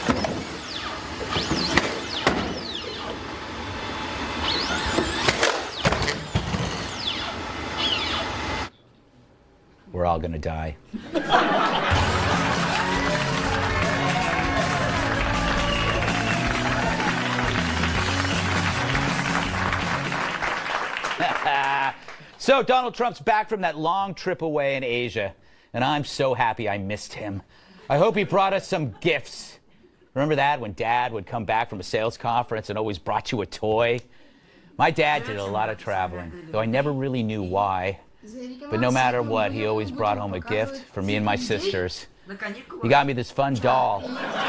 We're all gonna die. So Donald Trump's back from that long trip away in Asia, and I'm so happy I missed him. I hope he brought us some gifts. Remember that when Dad would come back from a sales conference and always brought you a toy? My dad did a lot of traveling, though I never really knew why. But no matter what, he always brought home a gift for me and my sisters. He got me this fun doll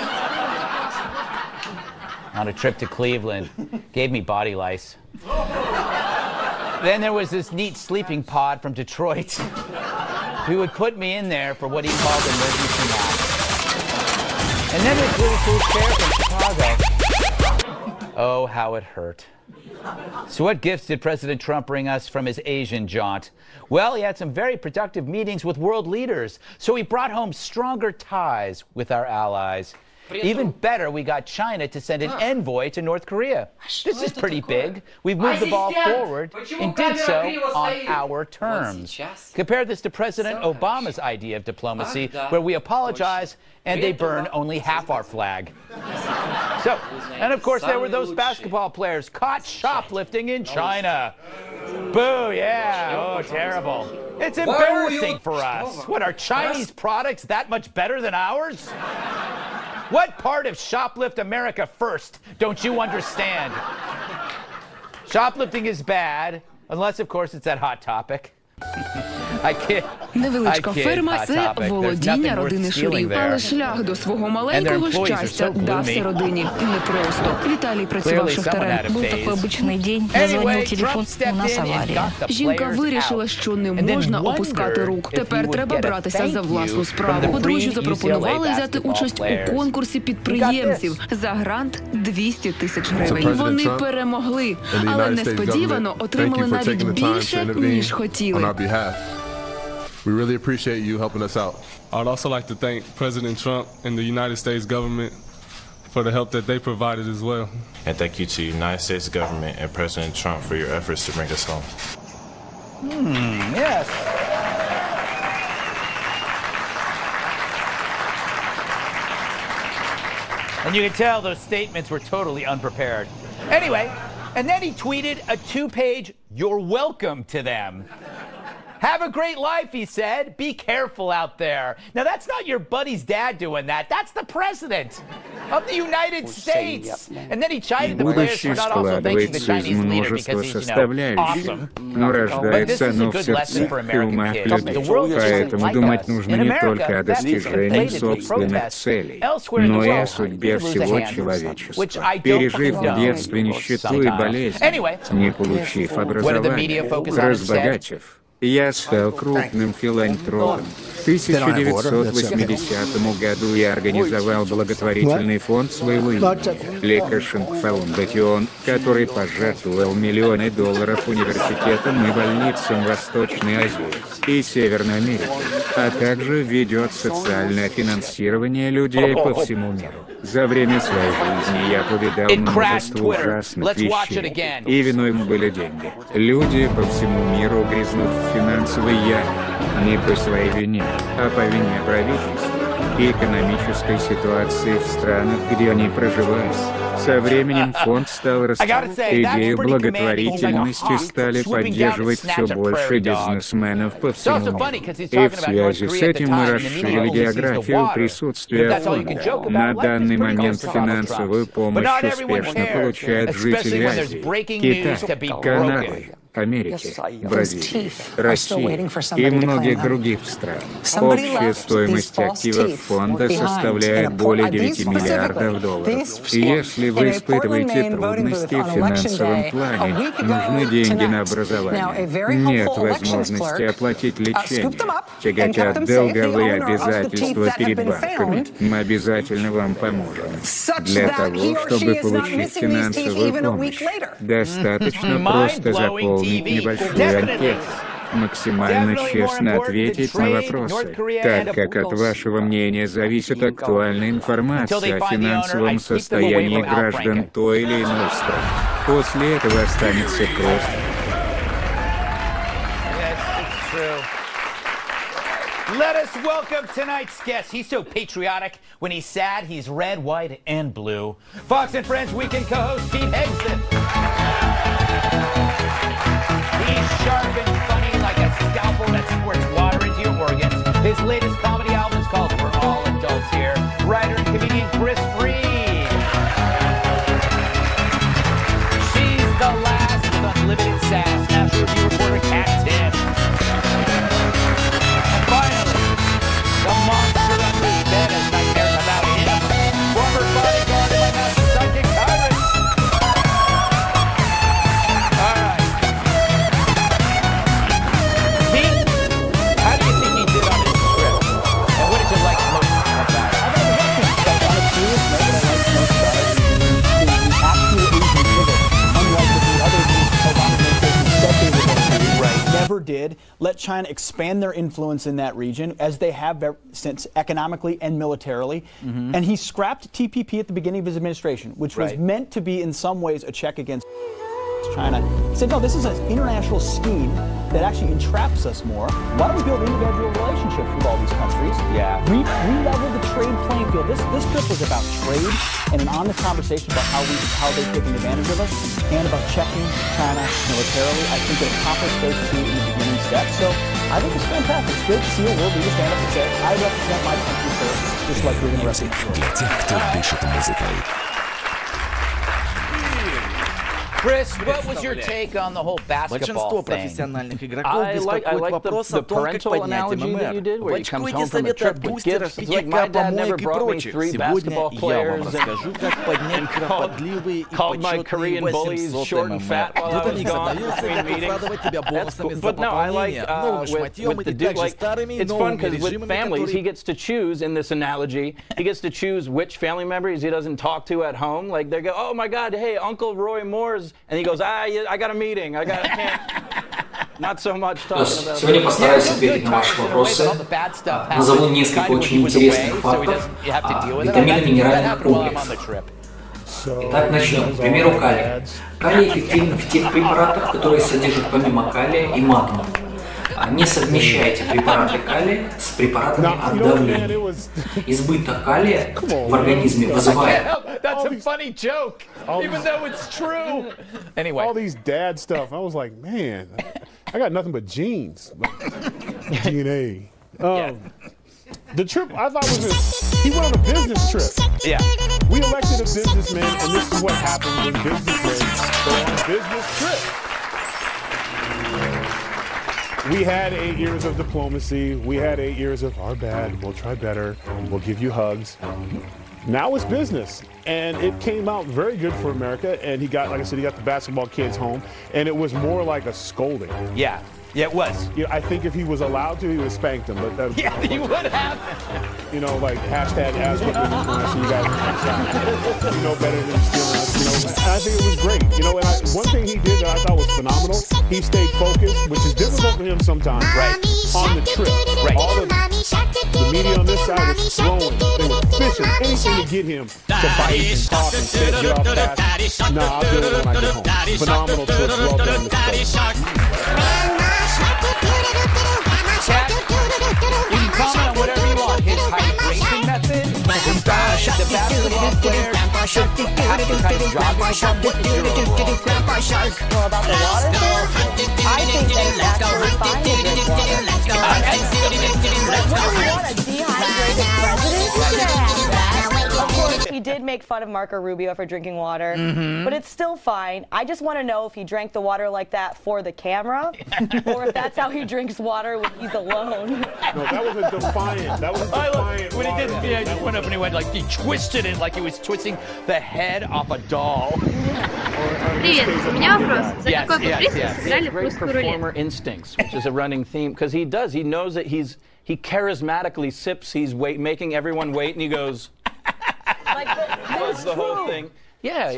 on a trip to Cleveland. Gave me body lice. Then there was this neat sleeping pod from Detroit. He would put me in there for what he called emergency naps. And then this really cool chair from Chicago. Oh, how it hurt. So what gifts did President Trump bring us from his Asian jaunt? Well, he had some very productive meetings with world leaders. So he brought home stronger ties with our allies. Even better, we got China to send an envoy to North Korea. This is pretty big. We've moved the ball forward and did so on our terms. Compare this to President Obama's idea of diplomacy, where we apologize and they burn only half our flag. So, and of course, there were those basketball players caught shoplifting in China. Boo, yeah, oh, terrible. It's embarrassing for us. What, are Chinese products that much better than ours? What part of Shoplift America First don't you understand? Shoplifting is bad, unless, of course, it's at Hot Topic. Невеличка ферма – це володіння родини Шурів. Але шлях до свого маленького щастя дався родині непросто. Віталій працював шахтарем. Був такий обичний день, зазвонив телефон, у нас аварія. Жінка вирішила, що не можна опускати рук. Тепер треба братися за власну справу. Подружжю запропонували взяти участь у конкурсі підприємців за грант 200 тисяч гривень. Вони перемогли, але несподівано отримали навіть більше, ніж хотіли. We really appreciate you helping us out. I'd also like to thank President Trump and the United States government for the help that they provided as well. And thank you to the United States government and President Trump for your efforts to bring us home. Yes. And you can tell those statements were totally unprepared. Anyway, and then he tweeted a 2-page "You're welcome" to them. Have a great life, he said. Be careful out there. Now, that's not your buddy's dad doing that. That's the president of the United States. And then he chided the players for not also thanking the Chinese leader because he's, awesome. But this is a good lesson for American kids. The world isn't like us. In America, that's inflated protest. Elsewhere in the world, you could lose a hand, which I don't condone. Anyway, what did the media focus on instead? Я стал крупным филантропом. В 1980 году я организовал благотворительный фонд своего имени, Лекашин Фаундатион, который пожертвовал миллионы долларов университетам и больницам Восточной Азии и Северной Америки, а также ведет социальное финансирование людей по всему миру. За время своей жизни я повидал множество ужасных вещей, и виной ему были деньги. Люди по всему миру грязнут в финансовой яме, не по своей вине, а по вине правительства и экономической ситуации в странах, где они проживают. Со временем фонд стал расти. Идею благотворительности стали поддерживать все больше бизнесменов по всему миру. И в связи с этим мы расширили географию присутствия фонда. На данный момент финансовую помощь успешно получают жители Азии, Китая, Канады, Америки, Бразилии, России и многих других стран. Общая стоимость активов фонда составляет более 9 миллиардов долларов. И если вы испытываете трудности в финансовом плане, нужны деньги на образование, нет возможности оплатить лечение, тяготят долговые обязательства перед банками, мы обязательно вам поможем. Для того, чтобы получить финансовую помощь, достаточно просто заполнить небольшую анкету. максимально честно ответить на вопросы, так как от вашего мнения зависит актуальная информация о финансовом состоянии граждан той или иной страны. После этого останется просто. Let us welcome tonight's guest. He's so patriotic. When he's sad, he's red, white, and blue. Fox and Friends weekend co-host Pete Hegseth. He's sharp and funny like a scalpel that squirts water into your organs. His latest comedy album is called We're All Adults Here. Writer and comedian Chris Freed. She's the last with unlimited sass. National Review reporter Kat Tiff. The monster under his bed has nightmares about him. Former bodyguard and my master psychic tyrant. All right. Pete, how do you think he did on his trip? And what did you like most about it? I thought it was excellent. On a serious note, what I liked most about it is the actual Asian pivot, unlike what the other Obama administration said they were going to do. Right. Never did. Let China expand their influence in that region, as they have since economically and militarily. And he scrapped TPP at the beginning of his administration, which was meant to be in some ways a check against China. He said, no, this is an international scheme that actually entraps us more. Why don't we build individual relationships with all these countries? Yeah. Re-level the trade playing field. This trip was about trade and an honest conversation about how they've taken advantage of us and about checking China militarily. I think it accomplished those two in the beginning steps. So I think it's fantastic. It's great to see a world leader stand up and say, I represent my country first, just like we're going to represent yours. Chris, what was your take on the whole basketball thing? I like the parental analogy that you did, where he comes home from a trip with gifts. It's like my dad never brought me 3 basketball players and called my Korean bullies short and fat while I was gone between meetings. But no, I like with the dude, like, it's fun because with families, he gets to choose in this analogy, he gets to choose which family members he doesn't talk to at home. Like, they go, oh my God, hey, Uncle Roy Moore's. And he goes, I got a meeting. I can't. Not so much talking about. Сегодня постараюсь ответить на ваши вопросы. Назову несколько очень интересных фактов о витаминно-минеральных комплексах. Итак, начнем. К примеру, калий. Калий эффективен в тех препаратах, которые содержат помимо калия и магния. Не совмещайте препараты калия с препаратами от давления. Избыток калия в организме вызывает... That's a funny joke, even though it's true. Anyway. All these dad stuff, I was like, man, I got nothing but genes. DNA. The trip, I thought he went on a business trip. Yeah. We elected a businessman, and this is what happens when businessmen go on a business trip. We had 8 years of diplomacy. We had 8 years of our bad, we'll try better, we'll give you hugs. Now it's business, and it came out very good for America, and he got, like I said, he got the basketball kids home, and it was more like a scolding. Yeah. Yeah, it was. You know, I think if he was allowed to, he would have spanked them. But that, yeah, he would have. You know, like hashtag ask what when I see you guys outside. You know better than stealing us. You know, and I think it was great. You know, and one thing he did that I thought was phenomenal. He stayed focused, which is difficult for him sometimes. Right. On the trip. Right. All the media on this side was throwing. They were fishing anything to get him to bite and talk and say, get off fast. Nah, I'll do it when I get home. Phenomenal trip. Well done, Mr. You can comment on whatever you want. His hydration method, the basketball players have to kind of jog myself. What is your Well, about the water there, I think that it's actually fine to drink water. What do you want, a dehydrated president? Of course, he did make fun of Marco Rubio for drinking water, but it's still fine. I just want to know if he drank the water like that for the camera, or if that's how he drinks water when he's alone. No, that was a defiant. That was a defiant. When he did, yeah, he just went up and he went like he twisted it like he was twisting the head off a doll. Привет, у меня вопрос. За какой приз сыграли в русскую рулетку? Performer instincts, which is a running theme, because he knows that he charismatically sips, he's making everyone wait, and he goes. Like that's the whole thing. Yeah, yeah.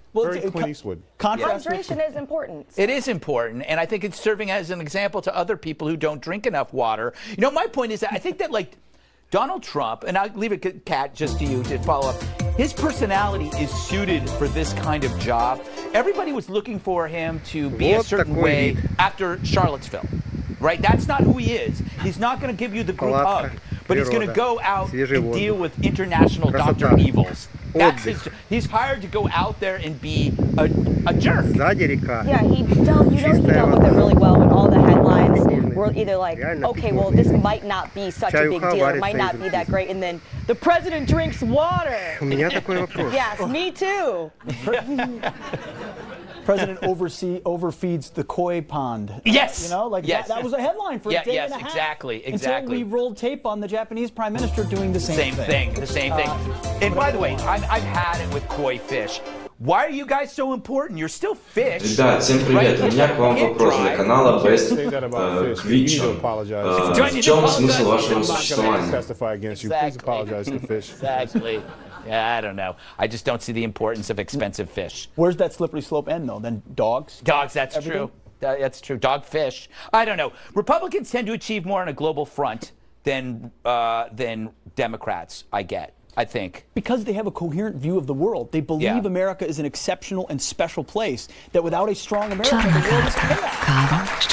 Very Clint Eastwood. Hydration is important. It is important, and I think it's serving as an example to other people who don't drink enough water. You know, my point is that I think that, like, Donald Trump, and I'll leave it, Kat, just to you to follow up, his personality is suited for this kind of job. Everybody was looking for him to be a certain way after Charlottesville, right? That's not who he is. He's not going to give you the group hug, but he's going to go out and deal with international Dr. Evils. That's he's hired to go out there and be a jerk. Yeah, he dealt with it really well when all the headlines were either like, okay, well, this might not be such a big deal, it might not be that great, and then the president drinks water. Yes, me too. President overfeeds the koi pond. Yes. You know, like that was a headline for a day and a half. Exactly. Until we rolled tape on the Japanese Prime Minister doing the same thing. The same thing. And by the way, I've had it with koi fish. Why are you guys so important? You're still fish. Ребят, всем привет. У меня к вам вопрос для канала Best Twitch. В чем смысл вашего существования? Exactly. Yeah, I don't know. I just don't see the importance of expensive fish. Where's that slippery slope end, though? Then dogs? Dogs, that's true. That's true. Dog fish. I don't know. Republicans tend to achieve more on a global front than Democrats, I think. Because they have a coherent view of the world. They believe America is an exceptional and special place, that without a strong America, the world is chaos.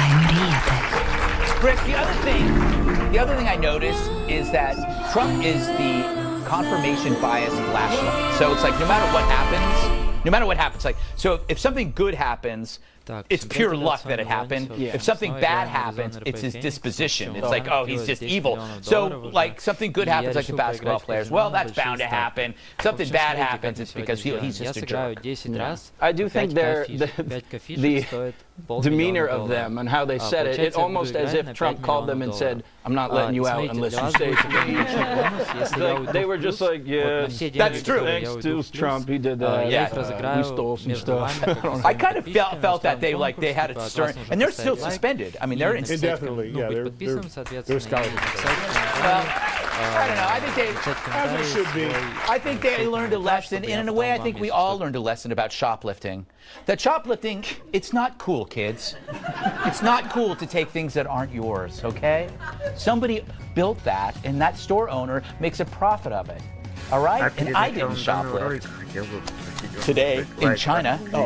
Chris, the other thing I noticed is that Trump is the confirmation bias flashlight. So it's like no matter what happens, like, so if something good happens, it's pure luck that it happened. If something bad happens, it's his disposition. It's like, oh, he's just evil. So, like, something good happens, like the basketball players. Well, that's bound to happen. Something bad happens, it's because he's just a jerk. I do think the demeanor of them and how they said it, almost as if Trump called them and said, I'm not letting you out unless you stay together. They were just like, yeah, that's true. Thanks to Trump, he did that. He stole some stuff. I kind of felt that they had a stern, and they're still suspended. I mean, they're in. Indefinitely, yeah, they're scholarly. Well, I don't know. I think as it should be. I think they learned a lesson, and in a way, I think we all learned a lesson about shoplifting. That shoplifting, it's not cool, kids. It's not cool to take things that aren't yours. Okay? Somebody built that, and that store owner makes a profit of it. All right? And I didn't shoplift. Today. In China. Oh.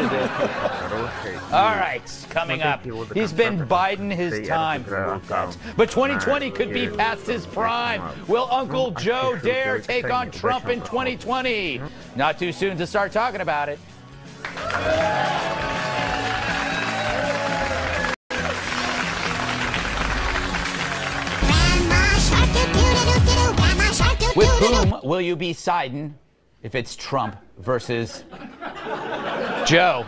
All right, coming up. He's been biding his time, but 2020 could be past his prime. Will Uncle Joe dare take on Trump in 2020? Not too soon to start talking about it. With whom will you be siding if it's Trump versus Joe?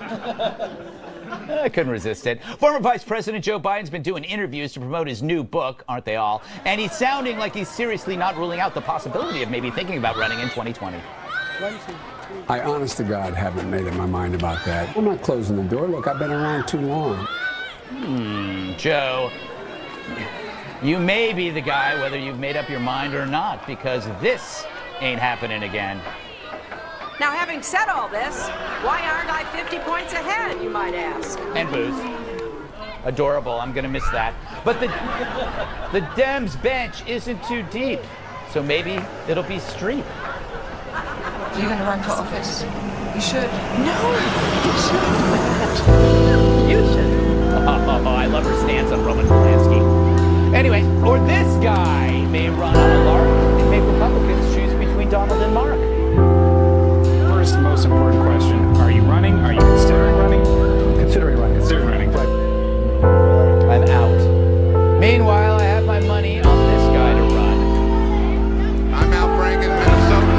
I couldn't resist it. Former Vice President Joe Biden's been doing interviews to promote his new book, aren't they all? And he's sounding like he's seriously not ruling out the possibility of maybe thinking about running in 2020. I, honest to God, haven't made up my mind about that. I'm not closing the door. Look, I've been around too long. Joe, you may be the guy whether you've made up your mind or not, because this ain't happening again. Now, having said all this, why aren't I 50 points ahead, you might ask? And booze. Adorable. I'm going to miss that. But the Dems bench isn't too deep, so maybe it'll be Streep. You're going to run for office. You should. No, you shouldn't. You should. Oh, I love her stance on Roman Polanski. Anyway, or this guy may run on a lark and make Republicans choose between Donald and Mark. First, most important question. Are you running? Are you considering running? Considering running. Considering running. I'm out. Meanwhile, I have my money on this guy to run. I'm Al Franken, Minnesota.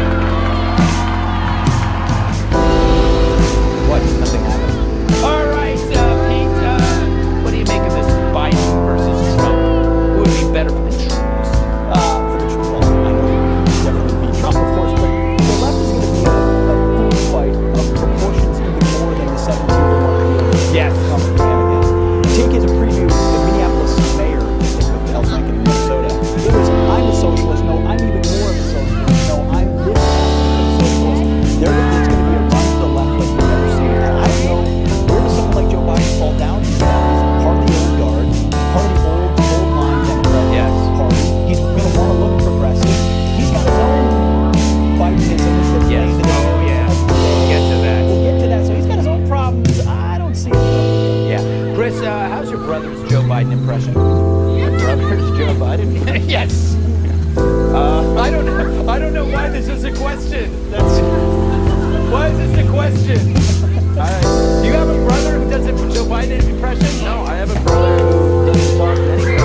What? Nothing happened. All right, Pete, what do you make of this Biden versus Trump? Who would be better for the troops? For the troops, I know definitely be Trump, of course, but this is a question. Why is this a question? Do you have a brother who does a Joe Biden impression? No, I have a brother who doesn't talk to anybody.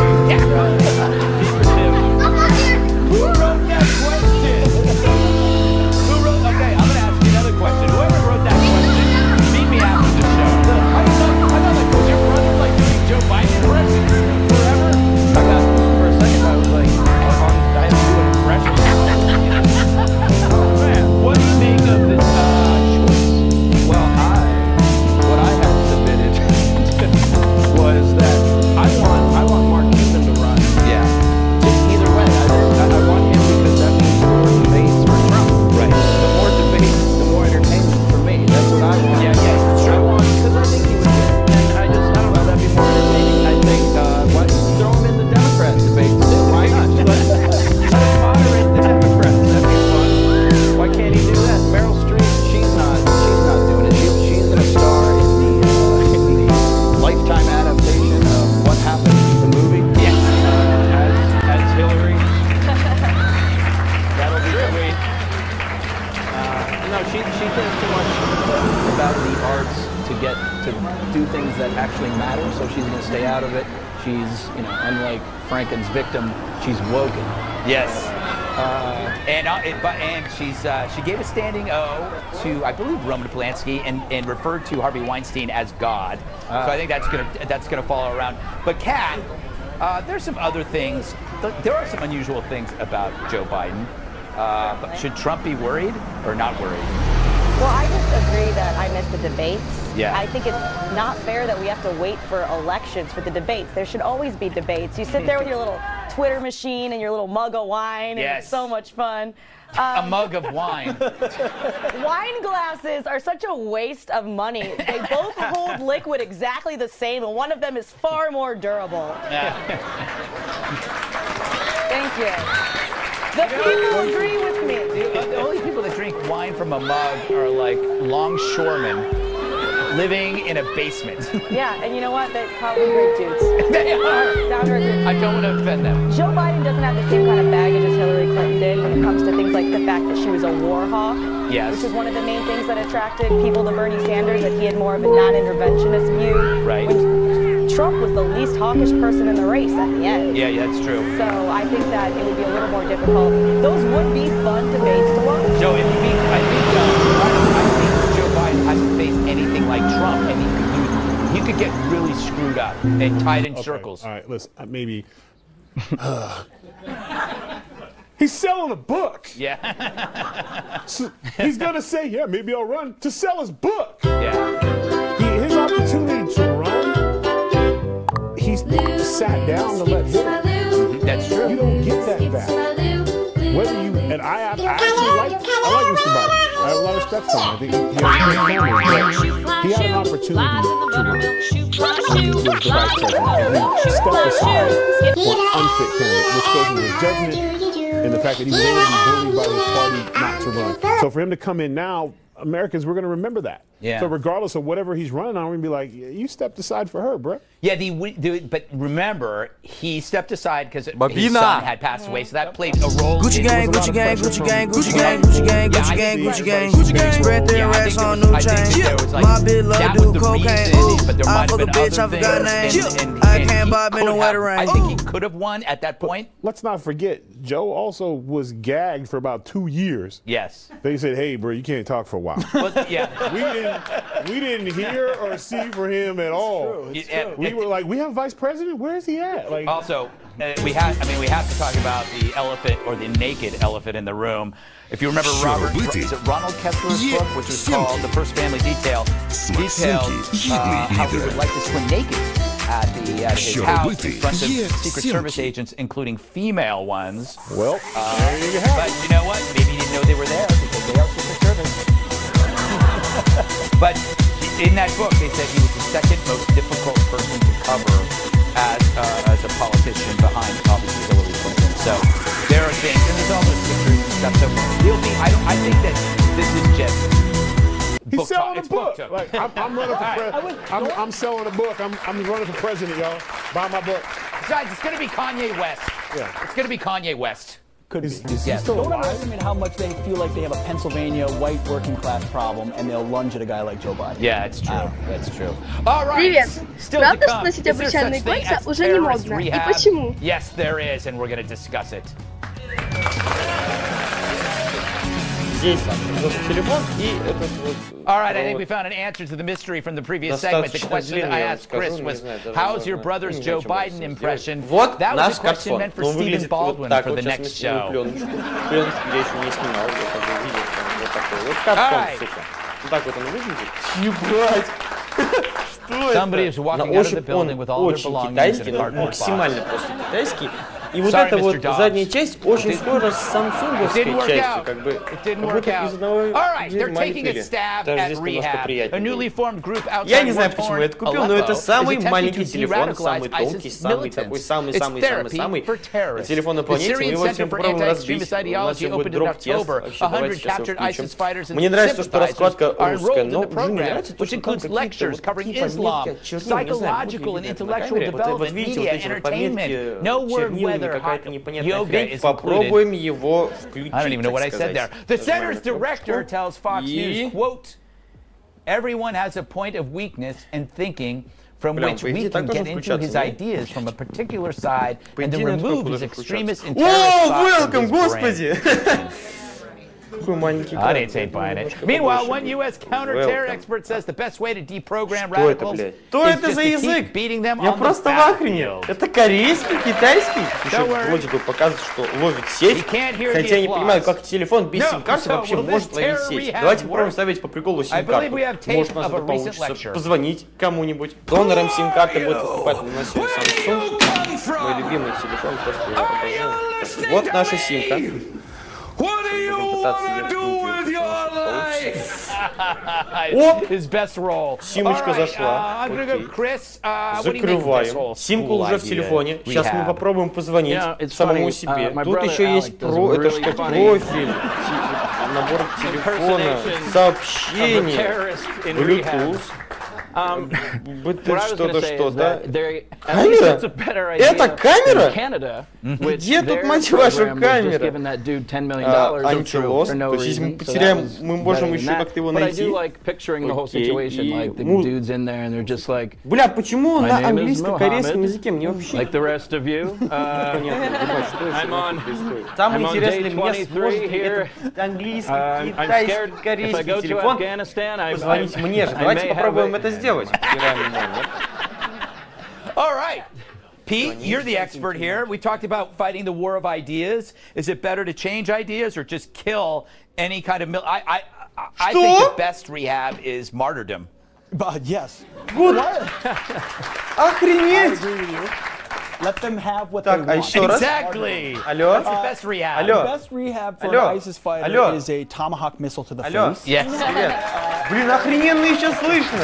Who wrote that question? Okay, I'm going to ask you another question. Whoever wrote that question, meet me after the show. I thought like, was your brother like doing Joe Biden impressions forever? For a second, I was like, I had to do an impression. Oh man, what do you make of this choice? Well, what I had submitted was that I want Mark Cuban to run. Yeah. Either way, I want him because that means more debates for Trump. Right. The more debates, the more entertainment for me. That's what I want. Yeah, it's true. Because I think he would win. And I don't know, that'd be more entertaining. I think, throw him in the Democrat debate too. Why not? Let him moderate the Democrats. That'd be fun. Why can't he do that? Meryl Streep, she's not doing it. She's going to star in the Lifetime adaptation of What Happened, the movie. Yeah. As Hillary. That'll be great. No, she thinks too much about the arts to do things that actually matter, so she's going to stay out of it. She's, unlike Franken's victim, she's woken. Yes. And she gave a standing O to, I believe, Roman Polanski and referred to Harvey Weinstein as God. So I think that's gonna follow around. But Kat, there's some other things. There are some unusual things about Joe Biden. But should Trump be worried or not worried? Well, I just agree that I missed the debates. Yeah. I think it's not fair that we have to wait for elections for the debates. There should always be debates. You sit there with your little Twitter machine and your little mug of wine, and it's so much fun. A mug of wine. Wine glasses are such a waste of money. They both hold liquid exactly the same, and one of them is far more durable. Thank you. The people agree with me. The only people that drink wine from a mug are like longshoremen living in a basement. Yeah, and you know what? They're probably great dudes. They are. Down to earth. I don't want to offend them. Joe Biden doesn't have the same kind of baggage as Hillary Clinton did when it comes to things like the fact that she was a war hawk. Yes. Which is one of the main things that attracted people to Bernie Sanders, that he had more of a non-interventionist view. Right. When Trump was the least hawkish person in the race at the end. Yeah, that's true. So I think that it would be a little more difficult. Those would be fun debates to watch. Joe, I think Joe Biden hasn't faced anything like Trump, and he could get really screwed up and tied in circles. All right, listen, maybe. He's selling a book. Yeah. So he's gonna say, yeah, maybe I'll run to sell his book. Yeah. His opportunity to run, he's sat down to let Hillary. That's true. You don't get that back. Whether you and I actually like Mr. Biden. I have a lot of respect for him. I think he had an opportunity to run. He was the vice president, and he stepped aside for an unfit candidate, which goes to his judgment and the fact that he was able to be bullied by his party not to run. So for him to come in now, Americans, we're going to remember that. Yeah. So regardless of whatever he's running on, we're going to be like, you stepped aside for her, bro. Yeah, but remember, he stepped aside because his son had passed away, so that played a role. Gucci gang, Gucci gang, Gucci gang, Gucci gang, Gucci gang, Gucci gang, Gucci gang, Gucci gang. Spread their racks on new chain. My bitch love do cocaine. Ooh, I fuck a bitch, I forgot name. I can't bob in a wetter rain. I think he could have won at that point. Let's not forget, Joe also was gagged for about 2 years. Yes. They said, hey, bro, you can't talk for a while. Yeah. We didn't hear or see for him at all. It's true. We were like, we have vice president? Where is he at? Like, also, we have to talk about the elephant or the naked elephant in the room. If you remember Ronald Kessler's book, which was called The First Family Detailed how he would like to swim naked at his house in front of Secret Service agents, including female ones. Well, there you have it. But you know what? Maybe he didn't know they were there because they are Secret Service. But in that book, they said he was the second most difficult person to cover as a politician behind, obviously, Hillary Clinton. So there are things, and there's all those pictures and stuff. So I think that this is just he's selling a book. Like I'm running for president. I'm selling a book. I'm running for president, y'all. Buy my book. Besides, it's going to be Kanye West. Yeah. It's going to be Kanye West. Could be. Is he still alive? I mean, how much they feel like they have a Pennsylvania white working class problem, and they'll lunge at a guy like Joe Biden. Yeah, it's true. That's true. All right. Привет. Still Правда, to что come. носить Is there обручальные such thing кольца as уже не terrorist модно? И rehab? почему? Yes, there is, and we're going to discuss it. Здесь телефон и этот вот... All right, I think we found an answer to the mystery from the previous segment. The question that I asked Chris was, how's your brother's Joe Biden impression? Вот that was наш a question картфон. meant for Он Stephen выглядит Baldwin вот так for вот. the Сейчас next мы снимем show. пленочку. Пленочку я еще не снимал. Я как бы видел, вот такой. Вот картфон, сука. Вот так вот он выглядит. Ебать! Что Somebody это? is walking На out of the ощупь building он with all their очень belongings in китайский, a cardboard box. максимально просто китайский. И вот Sorry, эта вот Mr. Dobbs. задняя часть очень схожа с самсунговской частью, как бы. All right, they're taking a stab at rehab. A newly formed group outside Я не знаю, почему я это купил, но это самый маленький телефон, самый тонкий, самый такой, самый-самый-самый-самый телефон на планете. Мы его сегодня попробуем разбить. У нас сегодня будет дроп-тест. Вообще, давайте сейчас его включим. Мне нравится, что раскладка русская, но уже не нравится то, что там какие-то вот такие пометки, чернила, не знаю, будет видно на камере. Вот видите, вот эти вот пометки, чернила, какая-то непонятная хрень. Попробуем его включить, I don't even know what I said there. The center's director tells Fox News, quote, everyone has a point of weakness in thinking from which we can get into his ideas from a particular side and then remove his extremist and terrorist thoughts from his brain. I didn't say buying it. Meanwhile, one U.S. counter-terror expert says the best way to deprogram radicals is just to keep beating them Я on the просто в охренел. Это корейский, китайский? Еще вроде бы показывает, что ловит сеть. Хотя я не понимаю, как телефон без сим-карты вообще может ловить сеть. Давайте попробуем ставить по приколу сим-карту. Может, у нас это получится позвонить кому-нибудь. Донором сим-карты будет выступать у нас сегодня Samsung. Мой любимый телефон, просто его обожаю. Вот наша симка. His best role. Симочка зашла. Закрываем. Симка уже в телефоне. Сейчас мы попробуем позвонить самому себе. Тут еще есть это что, профиль, набор телефона, сообщения, Bluetooth. Что-то. Камера? Это камера? Где тут, мать вашу, камера? Антилос. То есть, если мы потеряем, мы можем еще как-то его найти. Бля, почему на английско-корейском языке? Мне вообще непонятно. Самое интересное, мне сложно этот английский, китайский, корейский телефон позвонить мне же. Давайте попробуем это сделать. All right. Pete, you're the expert here. We talked about fighting the war of ideas. Is it better to change ideas or just kill any kind of... I think the best rehab is martyrdom. Yes. Good. Охренеть! Let them have what they want. Exactly. Алло? That's the best rehab. The best rehab for an ISIS fighter is a tomahawk missile to the face. Yes. Блин, охрененно еще слышно.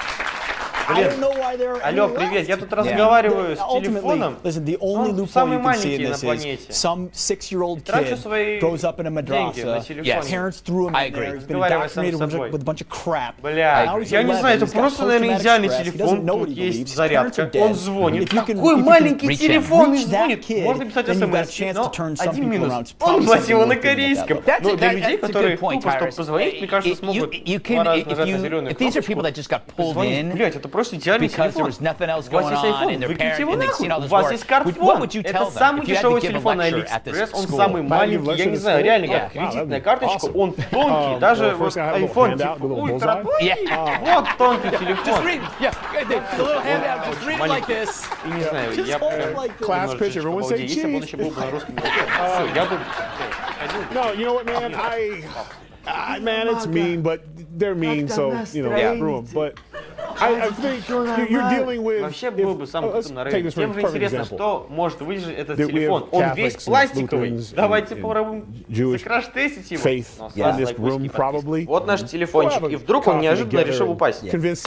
Алло, привет, я тут разговариваю с телефоном. Он самый маленький на планете. Some 6-year-old kid grows up in a madrasa. Parents threw him in there. He's been indoctrinated with a bunch of crap. Бля, я не знаю, это просто, наверное, идеальный телефон. Тут есть зарядка, он звонит. Такой маленький телефон и звонит. Можно писать смс, но один минус. Он, мать его, на корейском. Но для людей, которые тупо, чтобы позвонить, мне кажется, смогут два раза нажать на зеленую кнопочку. Позвонить, блядь, это просто идеальный телефон. У вас есть iPhone, выкиньте его нахуй. У вас есть картфон. Это самый дешевый телефон на AliExpress, он самый маленький, я не знаю, реально как кредитная карточка, он тонкий, даже вот iPhone типа ультра тонкий, вот тонкий телефон. Маленький. И не знаю, я прям немножечко обалдею, если бы он еще был бы на русском языке. Все, я бы... No, you know what, man, man, it's mean, but they're mean, so, you know, screw them. But I think you're dealing with... Вообще было бы самым крутым на рынке. Тем же интересно, что может выдержать этот телефон. Он весь пластиковый. Давайте попробуем закраш-тестить его. Вот наш телефончик. И вдруг он неожиданно решил упасть.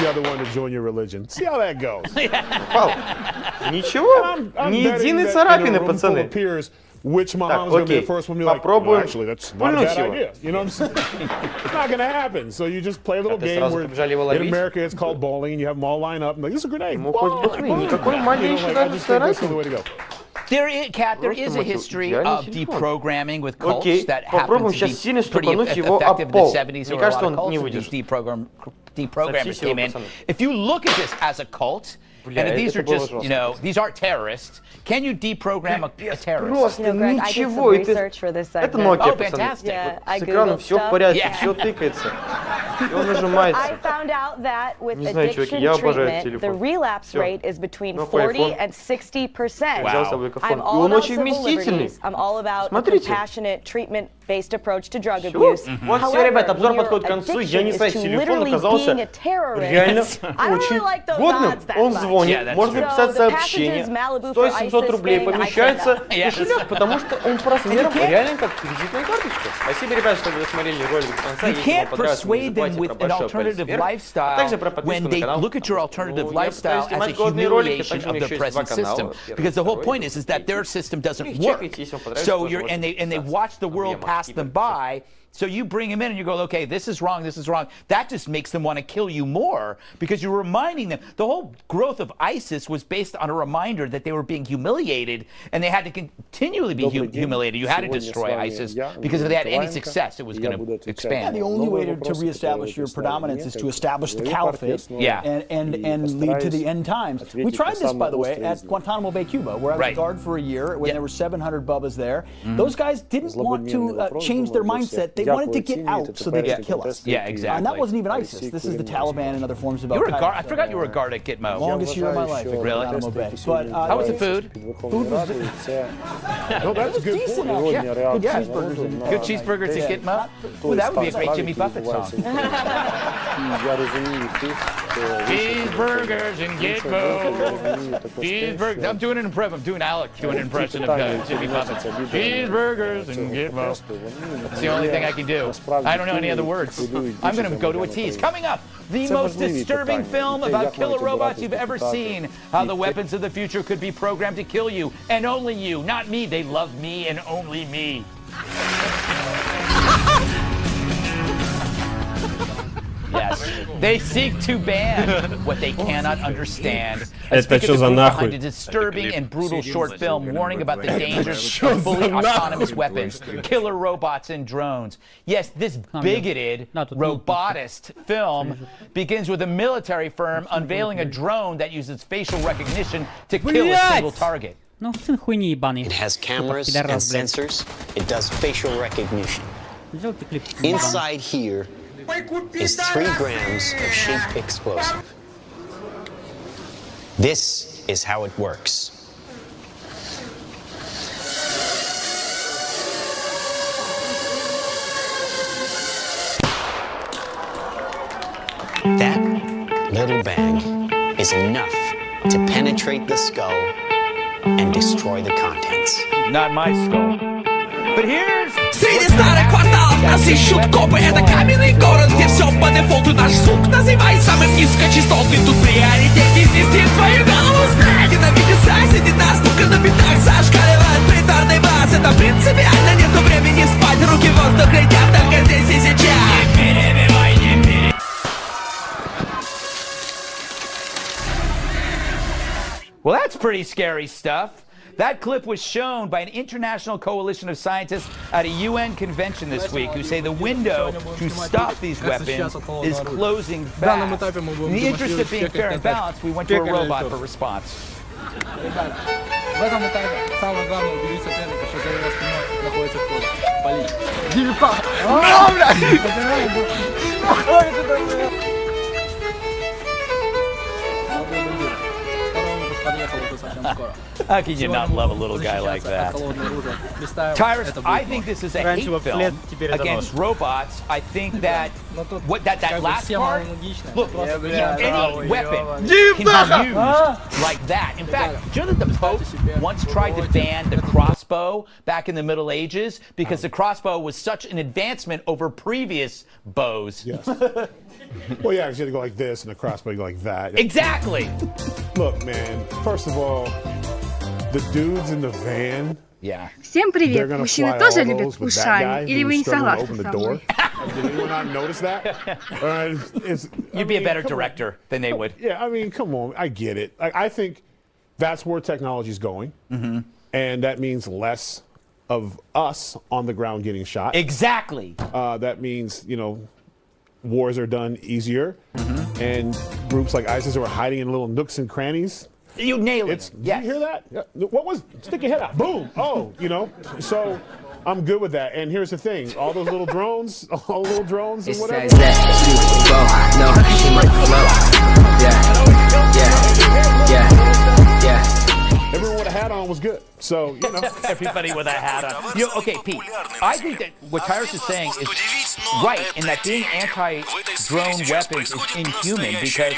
Упал. Ничего. Ни единой царапины, пацаны. Так, окей, попробуем пульнуть его. It's not gonna happen. So you just play a little game where in America it's called bowling, and you have them all line up. I'm like, this is a grenade. Никакой маленький даже царапины. There is a history of deprogramming with cults that happens to be pretty effective in the 70s. There were a lot of cults and deprogrammers came in. If you look at this as a cult, and if these are just, you know, these aren't terrorists, can you deprogram a terrorist? Просто ничего. Это Nokia, пацаны. С экраном все в порядке, все тыкается. I found out that with addiction treatment, the relapse rate is between 40 and 60%. I'm all about civil liberties. I'm all about a compassionate treatment-based approach to drug abuse. Вот все, ребят, обзор подходит к концу. Я не знаю, телефон оказался реально очень годным. Он звонит, можно написать сообщение, стоит 700 рублей, помещается в кошелек, потому что он по размерам реально как кредитная карточка. Спасибо, ребят, что вы досмотрели ролик до конца. You can't persuade them with an alternative lifestyle when they look at your alternative lifestyle as a humiliation of the present system. Because the whole point is that their system doesn't work. So and they watch the world pass them by. So you bring them in and you go, okay, this is wrong, this is wrong. That just makes them want to kill you more because you're reminding them. The whole growth of ISIS was based on a reminder that they were being humiliated and they had to continually be humiliated. You had to destroy ISIS because if they had any success, it was going to expand. Yeah, the only way to reestablish your predominance is to establish the caliphate and lead to the end times. We tried this, by the way, at Guantanamo Bay, Cuba, where I was a guard for a year when there were 700 Bubbas there. Those guys didn't want to change their mindset. They wanted to get out so they could kill us. Yeah, exactly. And that wasn't even ISIS. This is the Taliban and other forms of Al-Qaeda. I forgot you were a guard at Gitmo. Longest year of my life. Really? But, how was the food? Food was decent. Yeah. Good cheeseburgers. Good cheeseburgers at Gitmo? Well, that would be a great Jimmy Buffett song. Cheeseburgers in Gitmo. Cheeseburgers. I'm doing an impression. I'm doing Alec doing an impression of Jimmy Buffett. Cheeseburgers in Gitmo. That's the only thing I can do. I don't know any other words. I'm going to go to a tease. Coming up, the most disturbing film about killer robots you've ever seen. How the weapons of the future could be programmed to kill you, and only you, not me. They love me and only me. Yes, they seek to ban what they cannot understand. Behind a disturbing and brutal short film warning about the dangers of fully autonomous weapons, killer robots, and drones. Yes, this bigoted, robotist film begins with a military firm unveiling a drone that uses facial recognition to kill a single target. It has cameras and sensors. It does facial recognition. Inside here is 3 grams of shaped explosive. This is how it works. That little bang is enough to penetrate the skull and destroy the contents. Not my skull. But here's... Среди старых кварталов нас ищут копы. Это каменный город, где все по дефолту. Наш звук называй самым низкочастотный. Тут приоритет изнести твою голову. Знай, ненавидит соседи нас. Мука на битах зашкаливает притарный бас. Это принципиально, нету времени спать. Руки в воздух летят только здесь и сейчас. Не перебивай, не перебивай. Well, that's pretty scary stuff. That clip was shown by an international coalition of scientists at a UN convention this week who say the window to stop these weapons is closing fast. In the interest of being fair and balanced, we went to a robot for response. How can you not love a little guy like that? Tyrus, I think this is a hate film against robots. I think that that last part, look, any weapon can be used like that. In fact, do you know that the Pope once tried to ban the crossbow back in the Middle Ages because the crossbow was such an advancement over previous bows? Yes. Well, yeah, because you had to go like this, and the crossbow you go like that. Exactly. Look, man. First of all, the dudes in the van. Yeah. Всем привет. Мужчины тоже любят ушами. Или вы не согласны со мной? Did anyone not notice that? You'd be a better director than they would. Yeah, I mean, come on. I get it. I think that's where technology is going. And that means less of us on the ground getting shot. Exactly. That means, you know, wars are done easier. And groups like ISIS who are hiding in little nooks and crannies. You nailed it. Did you hear that? Yeah. What was, stick your head out, boom. Oh, you know, so I'm good with that. And here's the thing, all those little drones, and whatever. Everyone with a hat on was good. So, you know. Everybody with a hat on. You know, okay, Pete, I think that what Tyrus is saying is right in that being anti-drone weapons is inhuman because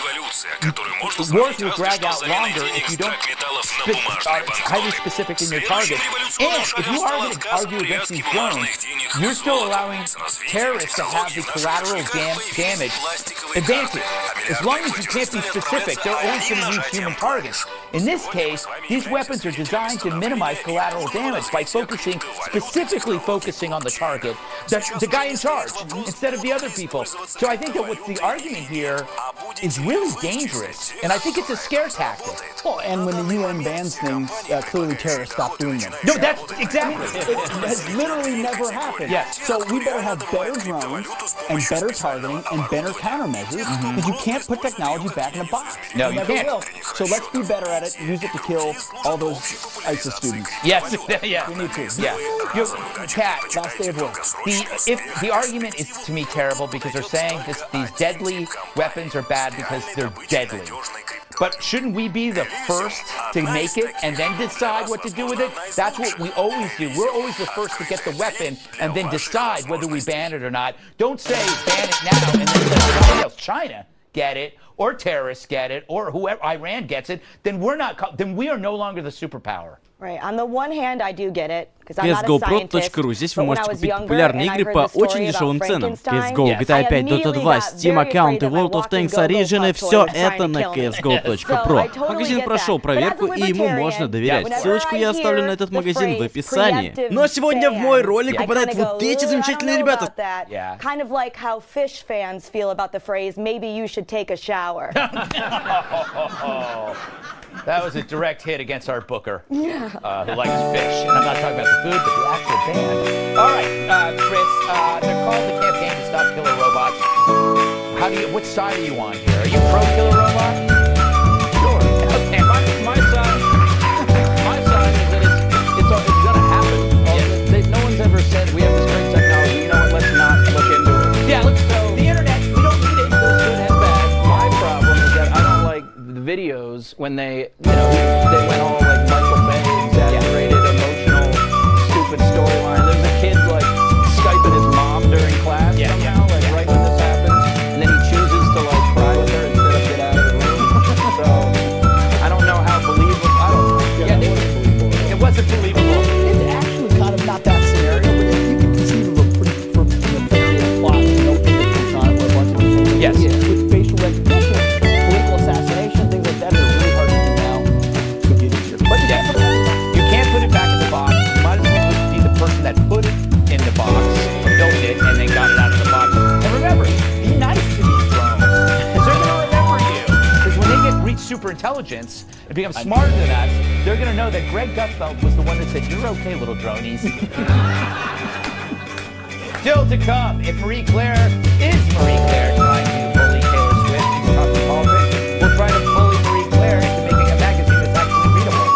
wars will drag out longer if you don't are highly specific in your target. And if you are going to argue against these drones, you're still allowing terrorists to have the collateral damage advantage. As long as you can't be specific, they're always going to use human targets. In this case, these weapons are designed to minimize collateral damage by specifically focusing on the target, the guy in charge, instead of the other people. So I think that what the argument here is really dangerous, and I think it's a scare tactic. Well, and when the UN bans things, clearly terrorists stop doing them. No, that's exactly. It has literally never happened. Yes. So we better have better drones and better targeting and better countermeasures because you can't put technology back in a box. No, you can't. Will. So let's be better at it. Use it to kill all those ISIS students. Yes, yeah. We need to. Yeah. Kat, last day of work. The argument is to me terrible because they're saying these deadly weapons are bad because they're deadly. But shouldn't we be the first to make it and then decide what to do with it? That's what we always do. We're always the first to get the weapon and then decide whether we ban it or not. Don't say ban it now and then let somebody else, China, get it, or terrorists get it, or whoever, Iran gets it. Then we are no longer the superpower. Right. On the one hand, I do get it. CSGO.ru. Здесь вы можете купить популярные игры по очень дешевым ценам. CSGO, GTA 5, Dota 2, Steam аккаунты, World of Tanks Origin, все это на CSGO.pro. Магазин прошел проверку, и ему можно доверять. Ссылочку я оставлю на этот магазин в описании. Но сегодня в мой ролик попадают вот эти замечательные ребята. Kind of like how fish fans feel about the phrase, maybe you should take a shower. That was a direct hit against our booker, who likes fish. And I'm not talking about the food, but the actual band. All right, Chris, they're calling the campaign to stop killer robots. What side are you on here? Are you pro killer robot? Sure. Okay, my side is that it's going to happen. No one's ever said we have this great technology. You know what? Let's not look into it. Yeah, so the internet, we don't need it. It's good and bad. My problem is that I don't like the videos when they went all like Michael Bay, exaggerated, emotional, stupid storyline. There's a kid like Skyping his mom during class somehow, like right when this happens, and then he chooses to like cry with her instead of get out of the room. So I don't know how believable. I don't know. It wasn't believable. It's actually kind of not that scenario, but you can conceive of a pretty nefarious plot. No fingerprints on it, where a bunch of things. Yes. With facial recognition, political assassination, things like that are really hard to do now. Could get easier. But you can't put it back in the box. You might as well be the person that put it in the box, built it, and then got it out of the box. And remember, be nice to these drones, because they're going to remember you. Because when they reach super intelligence and become smarter than us, they're going to know that Greg Gutfeld was the one that said, "You're okay, little dronies." Still to come, if Marie Claire trying to bully Taylor Swift into talking politics, we'll try to bully Marie Claire into making a magazine that's actually readable.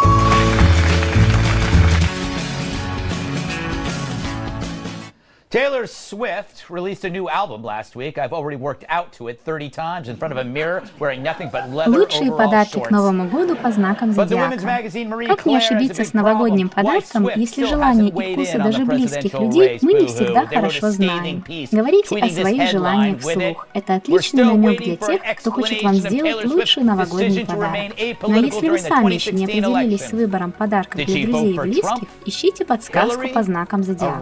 Taylor Swift released a new album last week. I've already worked out to it 30 times in front of a mirror, wearing nothing but leather Лучшие подарки к Новому году по знакам зодиака. Как не ошибиться с новогодним подарком, если желания и вкусы даже близких людей мы не всегда хорошо знаем? Говорите о своих желаниях вслух. Это отличный намек для тех, кто хочет вам сделать лучший новогодний подарок. Но если вы сами еще не определились с выбором подарков для друзей и близких, ищите подсказку по знакам зодиака.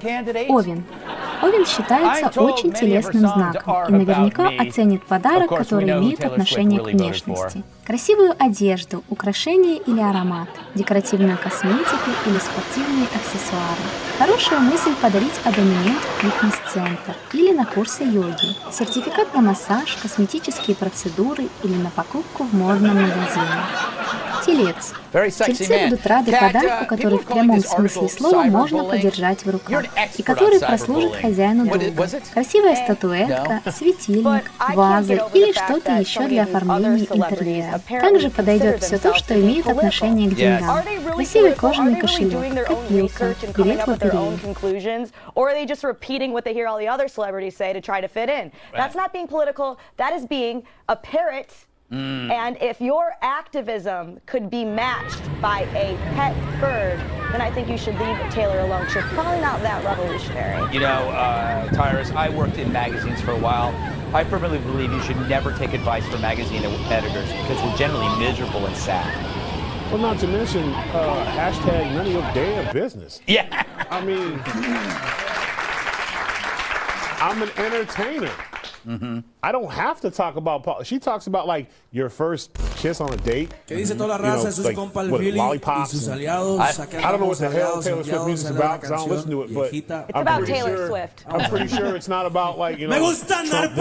Овен считается очень телесным знаком и наверняка оценит подарок, который имеет отношение к внешности. Красивую одежду, украшения или аромат, декоративную косметику или спортивные аксессуары. Хорошая мысль подарить абонемент в фитнес-центр или на курсы йоги, сертификат на массаж, косметические процедуры или на покупку в модном магазине. телец. Тельцы будут рады подарку, который в прямом смысле слова можно подержать в руках, и который прослужит хозяину долго. Красивая статуэтка, светильник, ваза или что-то еще для оформления интерьера. Также подойдет все то, что имеет отношение к деньгам. Красивый кожаный кошелек, копилка, билет в лотерею. Or are they just repeating what they hear all the other celebrities say to try to fit in? That's not being political. That is being a parrot. And if your activism could be matched by a pet bird, then I think you should leave Taylor alone. She's probably not that revolutionary. You know, Tyrus, I worked in magazines for a while. I firmly believe you should never take advice from magazine editors because we're generally miserable and sad. Well, not to mention, hashtag none of your damn business. Yeah. I mean, I'm an entertainer. I don't have to talk about politics. She talks about like your first kiss on a date. You know, like what, lollipops. I don't know what the hell Taylor Swift music's about because I don't listen to it, but it's about Taylor Swift. I'm pretty sure it's not about like, you know, Trump this, Trump that.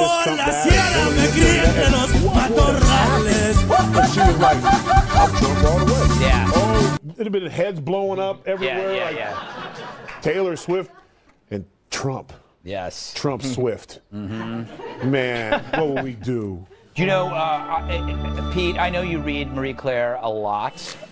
But she was like, I'm Trump all the way. Yeah. Oh, it'd have been heads blowing up everywhere. Yeah. Taylor Swift and Trump. Yes. Trump Swift. Man, what will we do? You know, Pete, I know you read Marie Claire a lot.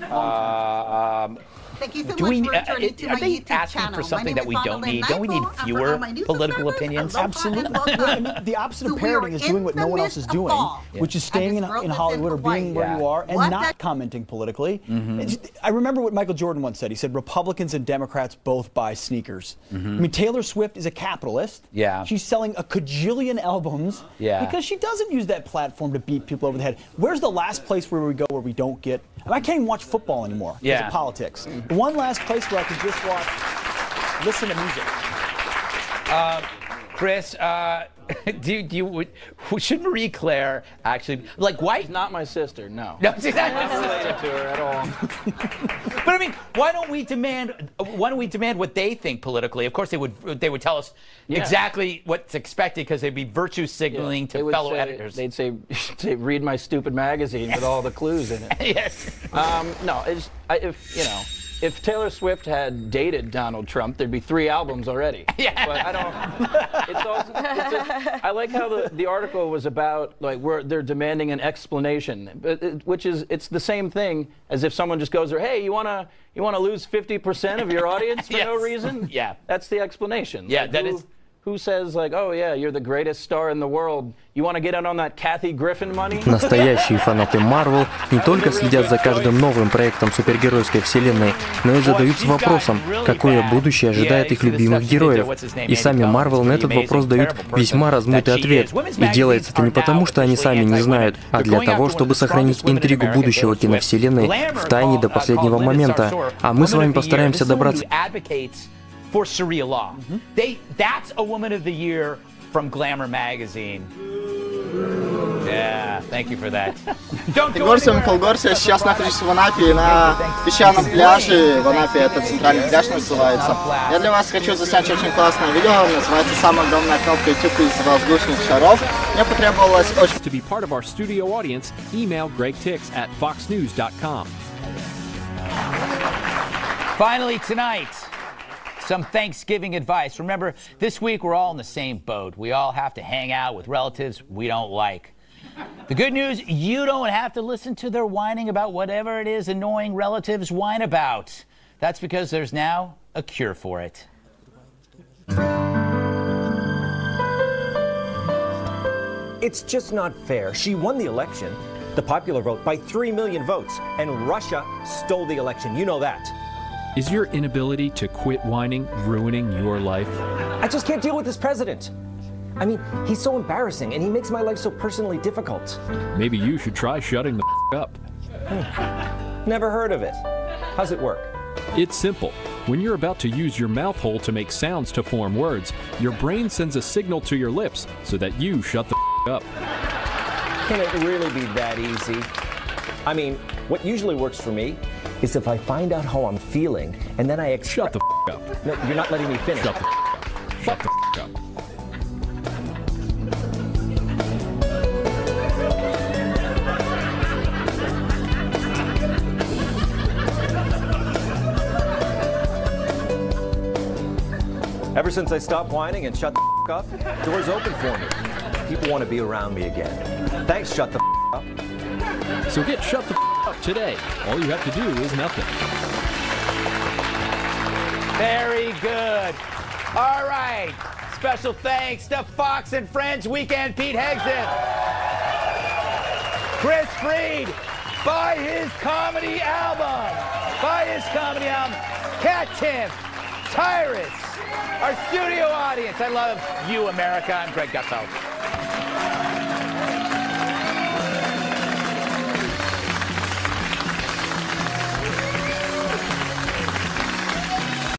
Thank you so much for returning to my Are they YouTube asking channel. for something that we don't need? Don't we need fewer political opinions? Absolutely. I mean, the opposite of parroting is doing what no one else is doing, which is staying in Hollywood or being where you are and not commenting politically. I remember what Michael Jordan once said. He said, Republicans and Democrats both buy sneakers. I mean, Taylor Swift is a capitalist. Yeah. She's selling a cajillion albums because she doesn't use that platform to beat people over the head. Where's the last place where we go where we don't get... I can't even watch football anymore because of politics. The one last place where I can just listen to music. Chris, should Marie Claire actually, like, why? She's not my sister, no. No, she's not related to her at all. But I mean, why don't we demand what they think politically? Of course, they would tell us exactly what's expected because they'd be virtue signaling to fellow editors. They'd say, read my stupid magazine with all the clues in it. Yes. No, if Taylor Swift had dated Donald Trump, there'd be 3 albums already. Yeah. But I don't. I like how the article was about like where they're demanding an explanation, which is it's the same thing as if someone just goes, "Hey, you wanna lose 50% of your audience for no reason?" Yeah. That's the explanation. Yeah, like, that is. Who says like, oh yeah, you're the greatest star in the world. You want to get in on that Kathy Griffin money? Настоящие фанаты Marvel не только следят за каждым новым проектом супергеройской вселенной, но и задаются вопросом, какое будущее ожидает их любимых героев. И сами Marvel на этот вопрос дают весьма размытый ответ. И делается это не потому, что они сами не знают, а для того, чтобы сохранить интригу будущего киновселенной в тайне до последнего момента. А мы с вами постараемся добраться... For Sharia law. That's a Woman of the Year from Glamour magazine. Yeah, thank you for that. Горсия, Михаил Горсия. Сейчас нахожусь в Анапе на песчаном пляже. В Анапе это центральный пляж называется. Я для вас хочу заснять очень классное видео. Называется «Самая огромная кнопка YouTube из воздушных шаров». Мне потребовалось очень... To be part of our studio audience, email Greg Tix at foxnews.com. Finally tonight, some Thanksgiving advice. Remember, this week we're all in the same boat. We all have to hang out with relatives we don't like. The good news, you don't have to listen to their whining about whatever it is annoying relatives whine about. That's because there's now a cure for it. It's just not fair. She won the election, the popular vote, by 3 million votes, and Russia stole the election. You know that. Is your inability to quit whining ruining your life? I just can't deal with this president. I mean, he's so embarrassing, and he makes my life so personally difficult. Maybe you should try shutting the up. Never heard of it. How's it work? It's simple. When you're about to use your mouth hole to make sounds to form words, your brain sends a signal to your lips so that you shut the up. Can it really be that easy? I mean, what usually works for me is if I find out how I'm feeling, and then I shut the up. No, you're not letting me finish. Shut the up. Shut the up. Ever since I stopped whining and shut the up, doors open for me. People want to be around me again. Thanks, shut the up. So get shut the up today. All you have to do is nothing. Very good. All right. Special thanks to Fox and Friends Weekend Pete Hegson. Chris Freed. Buy his comedy album. Buy his comedy album. Cat Tim. Tyrus. Our studio audience. I love you, America. I'm Greg Gutfeld.